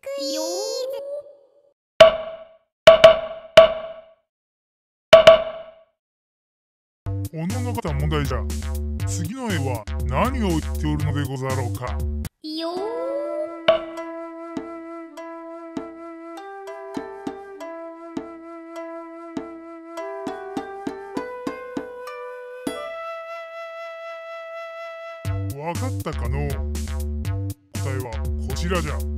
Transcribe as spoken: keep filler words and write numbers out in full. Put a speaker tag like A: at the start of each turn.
A: イよ
B: おのの方問題じゃ。次の絵は何を言っておるのでござろうか。
A: ーよ
B: わかったかのう。答えはこちらじゃ。